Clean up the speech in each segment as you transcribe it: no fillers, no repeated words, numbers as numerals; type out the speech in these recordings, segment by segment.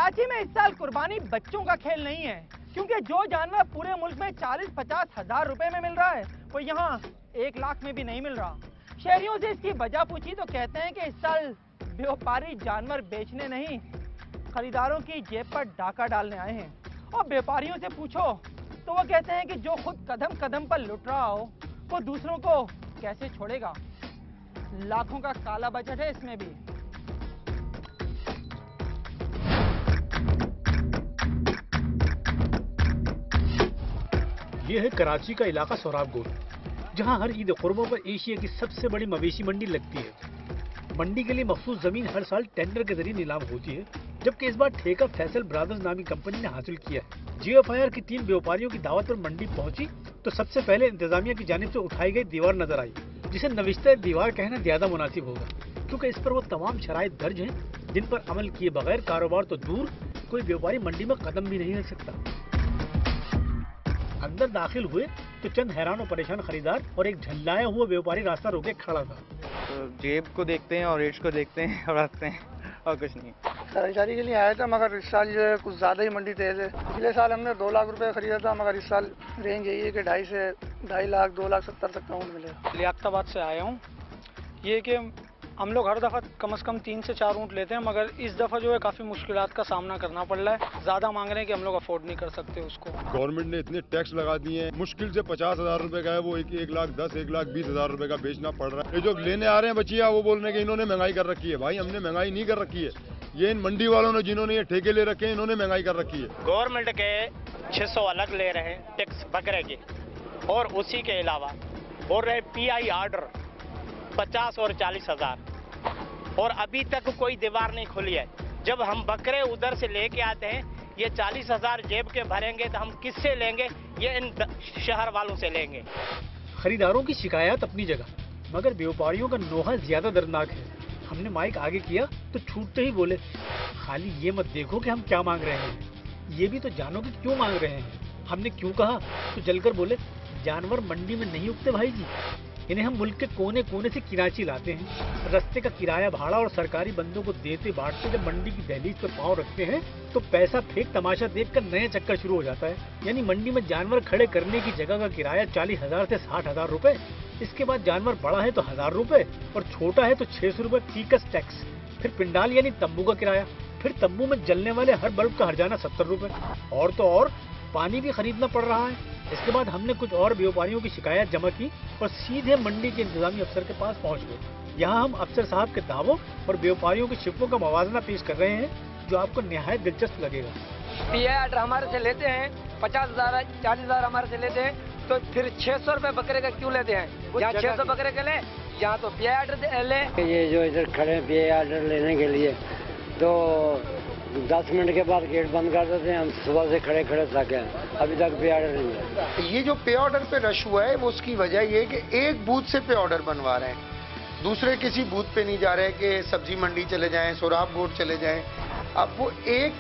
कराची में इस साल कुर्बानी बच्चों का खेल नहीं है, क्योंकि जो जानवर पूरे मुल्क में 40-50 हजार रुपए में मिल रहा है वो यहाँ 1 लाख में भी नहीं मिल रहा। शहरियों से इसकी वजह पूछी तो कहते हैं कि इस साल व्यापारी जानवर बेचने नहीं, खरीदारों की जेब पर डाका डालने आए हैं। और व्यापारियों से पूछो तो वो कहते हैं कि जो खुद कदम कदम पर लुट रहा हो वो दूसरों को कैसे छोड़ेगा। लाखों का काला बजट है इसमें भी। ये है कराची का इलाका सोराब गोट, जहां हर ईद कुर्बों पर एशिया की सबसे बड़ी मवेशी मंडी लगती है। मंडी के लिए मखसूस जमीन हर साल टेंडर के जरिए नीलाम होती है, जबकि इस बार ठेका फैसल ब्रदर्स नामी कंपनी ने हासिल किया है। GFIR की टीम व्यापारियों की दावत पर मंडी पहुंची तो सबसे पहले इंतजामिया की जानिब से उठाई गई दीवार नजर आई, जिसे नविश्ता दीवार कहना ज्यादा मुनासिब होगा, क्योंकि इस पर वो तमाम शराइत दर्ज हैं जिन पर अमल किए बगैर कारोबार तो दूर कोई व्यापारी मंडी में कदम भी नहीं रख सकता। अंदर दाखिल हुए तो चंद हैरान और परेशान खरीदार और एक झल्लाया हुआ व्यापारी रास्ता रोके खड़ा था। तो जेब को देखते हैं और रेट्स को देखते हैं और रखते हैं और कुछ नहीं। खरीदारी के लिए आया था, मगर इस साल जो है कुछ ज़्यादा ही मंडी तेज़ है। पिछले साल हमने 2 लाख रुपए खरीदा था, मगर इस साल रेंज यही है कि 2.5 से 2.5 लाख 2,70,000 तक काउंट मिलेगा। लियाकताबाद से आया हूँ। ये कि हम लोग हर दफ़ा कम से कम 3 से 4 ऊँट लेते हैं, मगर इस दफ़ा जो है काफ़ी मुश्किलात का सामना करना पड़ रहा है। ज़्यादा मांग रहे हैं कि हम लोग अफोर्ड नहीं कर सकते उसको। गवर्नमेंट ने इतने टैक्स लगा दिए हैं, मुश्किल से 50,000 रुपए का है वो 1,10,000 1,20,000 रुपए का बेचना पड़ रहा है। ये जो लेने आ रहे हैं बचिया वो बोल रहे हैं कि इन्होंने महंगाई कर रखी है। भाई हमने महंगाई नहीं कर रखी है, ये इन मंडी वालों ने जिन्होंने ये ठेके ले रखे हैं इन्होंने महंगाई कर रखी है। गवर्नमेंट के 600 अलग ले रहे हैं टैक्स बकरे के, और उसी के अलावा बोल रहे PI ऑर्डर 50 और 40,000, और अभी तक कोई दीवार नहीं खुली है। जब हम बकरे उधर से लेके आते हैं ये 40,000 जेब के भरेंगे तो हम किससे लेंगे? ये इन शहर वालों से लेंगे। खरीदारों की शिकायत अपनी जगह, मगर व्यापारियों का नोहा ज्यादा दर्दनाक है। हमने माइक आगे किया तो छूटते ही बोले, खाली ये मत देखो कि हम क्या मांग रहे हैं, ये भी तो जानो कि क्यों मांग रहे हैं। हमने क्यों कहा तो जलकर बोले, जानवर मंडी में नहीं उगते भाई जी, इन्हें हम मुल्क के कोने कोने से कराची लाते हैं। रास्ते का किराया भाड़ा और सरकारी बंदों को देते बांटते जब मंडी की दहलीज पर पांव रखते हैं तो पैसा फेंक तमाशा देखकर नया चक्कर शुरू हो जाता है। यानी मंडी में जानवर खड़े करने की जगह का किराया 40,000 से 60,000 रुपए, इसके बाद जानवर बड़ा है तो 1,000 रुपए और छोटा है तो 600 रुपए फीकस टैक्स, फिर पिंडाल यानी तंबू का किराया, फिर तंबू में जलने वाले हर बल्ब का हर्जाना 70 रुपए, और तो और पानी भी खरीदना पड़ रहा है। इसके बाद हमने कुछ और व्यापारियों की शिकायत जमा की और सीधे मंडी के इंतजामी अफसर के पास पहुंच गए। यहाँ हम अफसर साहब के दावों और व्यापारियों की शिकवों का मवाजना पेश कर रहे हैं, जो आपको निहायत दिलचस्प लगेगा। PI ऑर्डर हमारे से लेते हैं 50,000 40,000 हमारे से लेते हैं, तो फिर 600 रुपए बकरे का क्यों लेते हैं? यहाँ 600 बकरे के लें, यहाँ तो PI ऑर्डर ले। ये जो इधर खड़े हैं PI ऑर्डर लेने के लिए, तो 10 मिनट के बाद गेट बंद कर देते हैं। हम सुबह से खड़े खड़े थके हैं, अभी तक पे ऑर्डर नहीं है। ये जो पे ऑर्डर पे रश हुआ है वो उसकी वजह ये है कि एक बूथ से पे ऑर्डर बनवा रहे हैं, दूसरे किसी बूथ पे नहीं जा रहे कि सब्जी मंडी चले जाएं, सोराब गोट चले जाएं। अब वो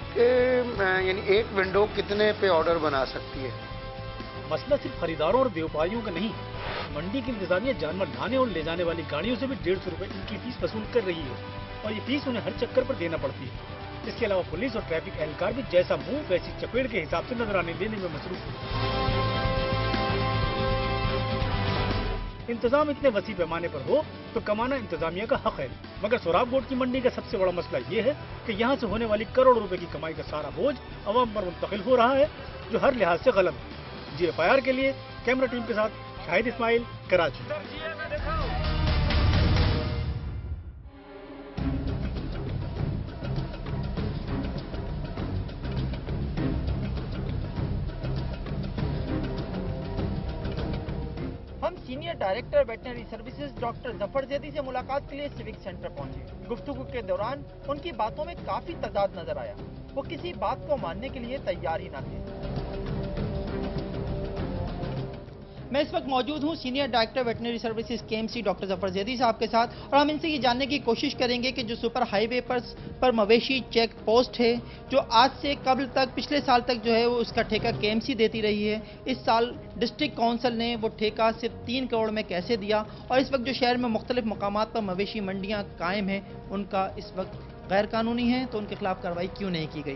यानी एक विंडो कितने पे ऑर्डर बना सकती है। मसला सिर्फ खरीदारों और व्यापारियों का नहीं, मंडी की इंतजामिया जानवर ढाने और ले जाने वाली गाड़ियों से भी 150 रुपए इनकी फीस वसूल कर रही है, और ये फीस उन्हें हर चक्कर पर देना पड़ती है। इसके अलावा पुलिस और ट्रैफिक एहलकार भी जैसा मुंह वैसी चपेड़ के हिसाब से नजराने देने में मसरूफ है। इंतजाम इतने वसी पैमाने पर हो तो कमाना इंतजामिया का हक है, मगर सोराब गोट की मंडी का सबसे बड़ा मसला ये है कि यहाँ से होने वाली करोड़ों रुपए की कमाई का सारा बोझ अवाम पर मुंतकिल हो रहा है, जो हर लिहाज से गलत है। GFIR के लिए कैमरा टीम के साथ शाहिद इस्माइल, कराची। हम senior director veterinary services doctor Zafar Zaidi से मुलाकात के लिए सिविक सेंटर पहुंचे। गुफ्तगू के दौरान उनकी बातों में काफी तजाद नजर आया, वो किसी बात को मानने के लिए तैयार ही न थे। मैं इस वक्त मौजूद हूं senior director veterinary services KMC doctor Zafar Zaidi साहब के साथ, और हम इनसे ये जानने की कोशिश करेंगे कि जो सुपर हाईवे पर मवेशी चेक पोस्ट है, जो आज से कबल तक पिछले साल तक जो है वो उसका ठेका KMC देती रही है, इस साल डिस्ट्रिक्ट काउंसिल ने वो ठेका सिर्फ 3 करोड़ में कैसे दिया, और इस वक्त जो शहर में मुख्तलिफ मकामात पर मवेशी मंडियाँ कायम हैं उनका इस वक्त गैर कानूनी है, तो उनके खिलाफ कार्रवाई क्यों नहीं की गई।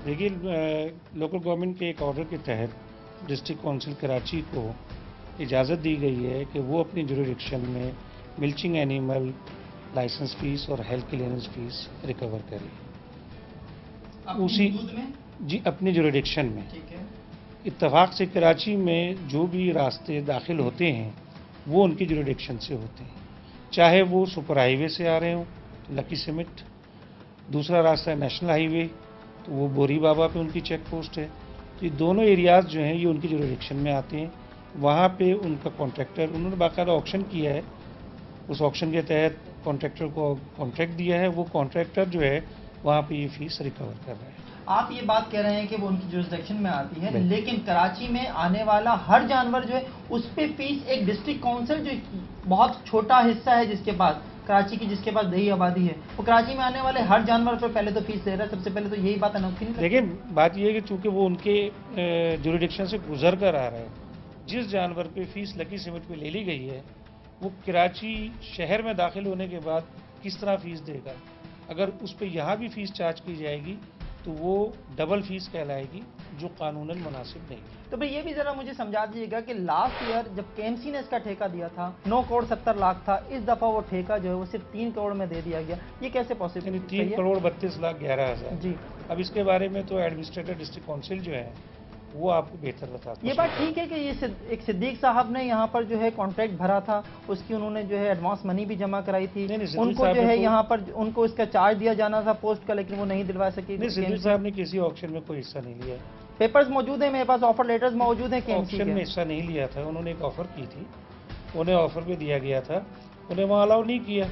देखिए, लोकल गवर्नमेंट के एक ऑर्डर के तहत डिस्ट्रिक्ट काउंसिल कराची को इजाज़त दी गई है कि वो अपनी जुरिडिक्शन में मिल्चिंग एनिमल लाइसेंस फीस और हेल्थ क्लियरेंस फीस रिकवर करे। उसी जी अपनी जुरिडिक्शन में इत्तेफाक से कराची में जो भी रास्ते दाखिल होते हैं वो उनकी जुरिडिक्शन से होते हैं, चाहे वो सुपर हाईवे से आ रहे हों लकी सिमिट, दूसरा रास्ता है नेशनल हाईवे तो वो बोरी बाबा पे उनकी चेक पोस्ट है। तो ये दोनों एरियाज़ जो हैं ये उनकी जुरिडिक्शन में आते हैं। वहाँ पे उनका कॉन्ट्रैक्टर, उन्होंने बाकायदा ऑक्शन किया है, उस ऑक्शन के तहत कॉन्ट्रैक्टर को कॉन्ट्रैक्ट दिया है, वो कॉन्ट्रैक्टर जो है वहाँ पे ये फीस रिकवर कर रहा है। आप ये बात कह रहे हैं कि वो उनकी जुरिसडिक्शन में आती है, लेकिन कराची में आने वाला हर जानवर जो है उस पे फीस एक डिस्ट्रिक्ट काउंसिल जो बहुत छोटा हिस्सा है जिसके पास कराची की, जिसके पास दही आबादी है, वो कराची में आने वाले हर जानवर पर पहले तो फीस ले रहा है। सबसे पहले तो यही बात अनोखी नहीं। देखिए, बात ये है कि चूंकि वो उनके जुरिडिक्शन से गुजर कर आ रहा है, जिस जानवर पे फीस लकी सिमिट पे ले ली गई है वो कराची शहर में दाखिल होने के बाद किस तरह फीस देगा। अगर उस पर यहाँ भी फीस चार्ज की जाएगी तो वो डबल फीस कहलाएगी, जो कानूनन मुनासिब नहीं है। तो भाई ये भी जरा मुझे समझा दीजिएगा कि लास्ट ईयर जब केएमसी ने इसका ठेका दिया था 9 करोड़ 70 लाख था, इस दफा वो ठेका जो है वो सिर्फ 3 करोड़ में दे दिया गया, ये कैसे पॉसिबल है? 3 करोड़ 32 लाख 11 हज़ार जी। अब इसके बारे में तो एडमिनिस्ट्रेटर डिस्ट्रिक्ट काउंसिल जो है वो आपको बेहतर बताता। ये बात ठीक है कि ये एक सिद्दीक साहब ने यहाँ पर जो है कॉन्ट्रैक्ट भरा था, उसकी उन्होंने जो है एडवांस मनी भी जमा कराई थी, उनको जो है यहाँ पर उनको इसका चार्ज दिया जाना था पोस्ट का, लेकिन वो नहीं दिलवा सकी। सिद्दीक साहब ने किसी ऑक्शन में कोई हिस्सा नहीं लिया। पेपर्स मौजूद है मेरे पास, ऑफर लेटर्स मौजूद है। ऑक्शन में हिस्सा नहीं लिया था, उन्होंने एक ऑफर की थी, उन्हें ऑफर भी दिया गया था, उन्हें वहाँ अलाउ नहीं किया।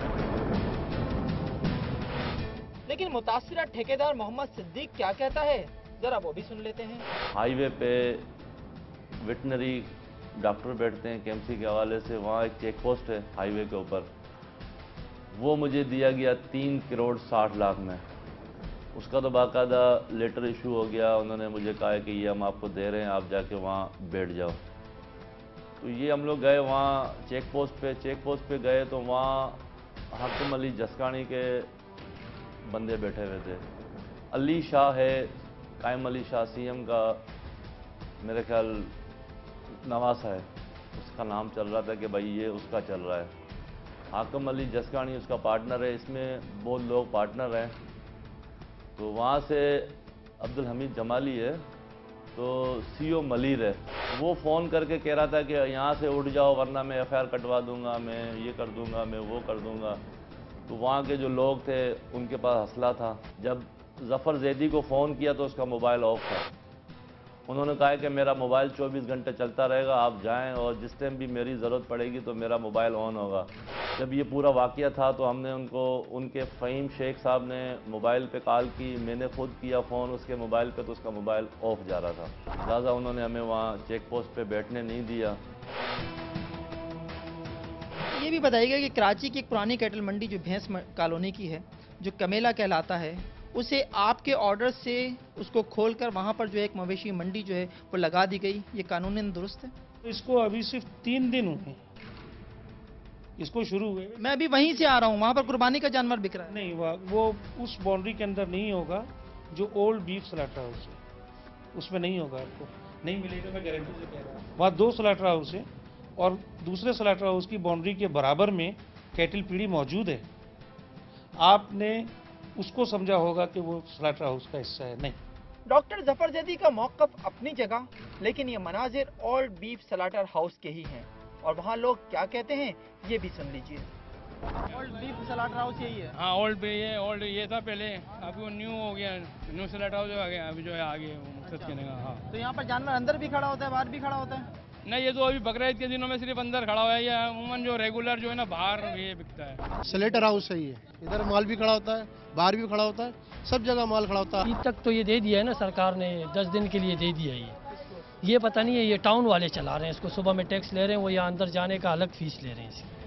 लेकिन मुतासिरा ठेकेदार मोहम्मद सिद्दीक क्या कहता है, जरा वो भी सुन लेते हैं। हाईवे पे वेटनरी डॉक्टर बैठते हैं केएमसी के हवाले से, वहाँ एक चेक पोस्ट है हाईवे के ऊपर, वो मुझे दिया गया 3 करोड़ 60 लाख में। उसका तो बाकायदा लेटर इशू हो गया, उन्होंने मुझे कहा है कि ये हम आपको दे रहे हैं, आप जाके वहाँ बैठ जाओ। तो ये हम लोग गए वहाँ चेक पोस्ट पे गए तो वहाँ हाकिम अली जसकानी के बंदे बैठे हुए थे। अली शाह है, कायम अली शाह सीएम का मेरे ख्याल नवासा है, उसका नाम चल रहा था कि भाई ये उसका चल रहा है। हाकिम अली जसकानी उसका पार्टनर है, इसमें बहुत लोग पार्टनर हैं। तो वहाँ से अब्दुल हमीद जमाली है, तो सीओ मलिर है, वो फ़ोन करके कह रहा था कि यहाँ से उठ जाओ वरना मैं एफआईआर कटवा दूंगा, मैं ये कर दूंगा, मैं वो कर दूंगा। तो वहाँ के जो लोग थे उनके पास हौसला था। जब जफ़र जैदी को फ़ोन किया तो उसका मोबाइल ऑफ था। उन्होंने कहा कि मेरा मोबाइल 24 घंटे चलता रहेगा, आप जाएं और जिस टाइम भी मेरी ज़रूरत पड़ेगी तो मेरा मोबाइल ऑन होगा। जब ये पूरा वाक़या था तो हमने उनके फ़हीम शेख साहब ने मोबाइल पे कॉल की, मैंने ख़ुद किया फ़ोन उसके मोबाइल पे तो उसका मोबाइल ऑफ जा रहा था। लिहाजा उन्होंने हमें वहाँ चेक पोस्ट पे बैठने नहीं दिया। ये भी बताइएगा कि कराची की एक पुरानी कैटल मंडी जो भैंस कॉलोनी की है, जो कमेला कहलाता है, उसे आपके ऑर्डर से उसको खोलकर वहाँ पर जो एक मवेशी मंडी जो है वो लगा दी गई, ये कानूनन दुरुस्त है? इसको अभी सिर्फ 3 दिन हुए इसको शुरू हुए। मैं अभी वहीं से आ रहा हूँ, वहाँ पर कुर्बानी का जानवर बिक रहा है। नहीं, वो उस बाउंड्री के अंदर नहीं होगा जो ओल्ड बीफ स्लॉटर हाउस है, उसमें नहीं होगा, आपको नहीं मिलेगा, मैं गारंटी से कह रहा हूँ। वहाँ 2 स्लॉटर हाउस है और दूसरे स्लॉटर हाउस की बाउंड्री के बराबर में कैटल पीढ़ी मौजूद है। आपने उसको समझा होगा कि वो स्लॉटर हाउस का हिस्सा है, नहीं। डॉक्टर जफर जैदी का मौक़िफ़ अपनी जगह, लेकिन ये मनाजिर ओल्ड बीफ स्लॉटर हाउस के ही हैं, और वहाँ लोग क्या कहते हैं ये भी सुन लीजिए। ओल्ड बीफ स्लॉटर हाउस यही है? हाँ, ओल्ड ये था पहले, अभी वो न्यू हो गया, न्यू स्लॉटर हाउस आ गया, अभी जो है आगे मकसद कहने का। हाँ, तो यहाँ पर जानवर अंदर भी खड़ा होता है, बाहर भी खड़ा होता है? नहीं, ये तो अभी बकरीद के दिनों में सिर्फ अंदर खड़ा हुआ है, या अमूमन जो रेगुलर जो है ना बाहर ये बिकता है। स्लेटर हाउस है ये, इधर माल भी खड़ा होता है, बाहर भी खड़ा होता है, सब जगह माल खड़ा होता है। अभी तक तो ये दे दिया है ना सरकार ने, 10 दिन के लिए दे दिया है ये पता नहीं है, ये टाउन वाले चला रहे हैं इसको, सुबह में टैक्स ले रहे हैं, वो यहाँ अंदर जाने का अलग फीस ले रहे हैं इसकी।